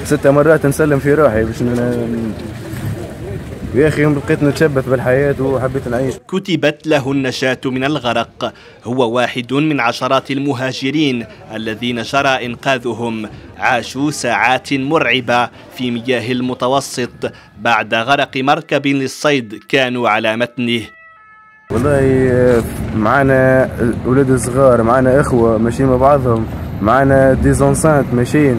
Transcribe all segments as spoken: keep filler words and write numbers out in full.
ستة مرات نسلم في روحي باش ن... يا أخي بقيت نتشبث بالحياة وحبيت نعيش. كتبت له النجاة من الغرق. هو واحد من عشرات المهاجرين الذين جرى إنقاذهم. عاشوا ساعات مرعبة في مياه المتوسط بعد غرق مركب للصيد كانوا على متنه. والله معنا أولاد صغار، معنا إخوة ماشيين مع بعضهم، معنا ديزونسانت ماشيين.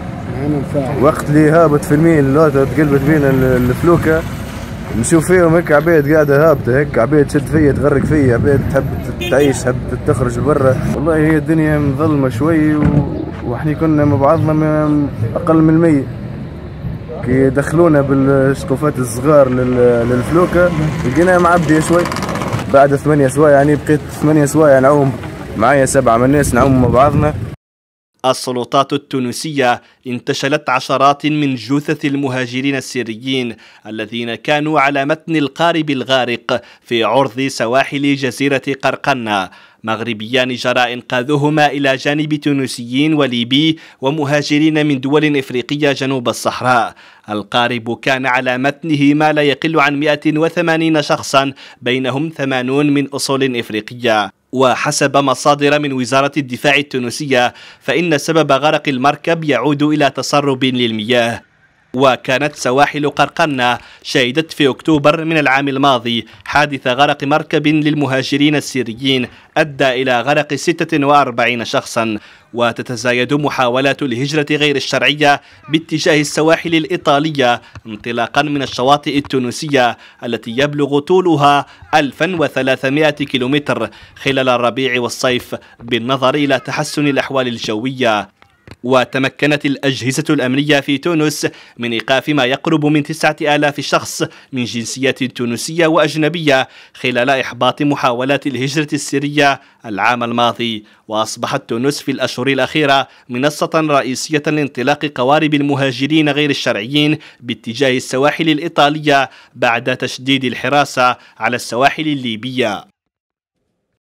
وقت اللي هابط في الميل اللوطة تقلبت بينا الفلوكة، نشوف فيهم هيك عباد قاعدة هابطة، هيك عباد تشد فيا تغرق فيا، عباد تحب تعيش تحب تخرج لبرا. والله هي الدنيا مظلمة شوي وإحنا كنا مع بعضنا أقل من المية. كي دخلونا بالشطوفات الصغار للفلوكة لقيناها معبية شوي. بعد ثمانية سوايع يعني بقيت ثمانية سوايع نعوم معايا سبعة من الناس نعوم مع بعضنا. السلطات التونسية انتشلت عشرات من جثث المهاجرين السريين الذين كانوا على متن القارب الغارق في عرض سواحل جزيرة قرقنة. مغربيان جرى إنقاذهما إلى جانب تونسيين وليبي ومهاجرين من دول إفريقية جنوب الصحراء. القارب كان على متنه ما لا يقل عن مئة وثمانين شخصا بينهم ثمانون من أصول إفريقية. وحسب مصادر من وزارة الدفاع التونسية فإن سبب غرق المركب يعود إلى تسرب للمياه. وكانت سواحل قرقنة شهدت في أكتوبر من العام الماضي حادث غرق مركب للمهاجرين السريين أدى إلى غرق ستة وأربعين شخصا. وتتزايد محاولات الهجرة غير الشرعية باتجاه السواحل الإيطالية انطلاقا من الشواطئ التونسية التي يبلغ طولها ألف وثلاثمئة كيلومتر خلال الربيع والصيف بالنظر إلى تحسن الأحوال الجوية. وتمكنت الأجهزة الأمنية في تونس من إيقاف ما يقرب من تسعة آلاف شخص من جنسيات تونسية وأجنبية خلال إحباط محاولات الهجرة السرية العام الماضي. وأصبحت تونس في الأشهر الأخيرة منصة رئيسية لانطلاق قوارب المهاجرين غير الشرعيين باتجاه السواحل الإيطالية بعد تشديد الحراسة على السواحل الليبية.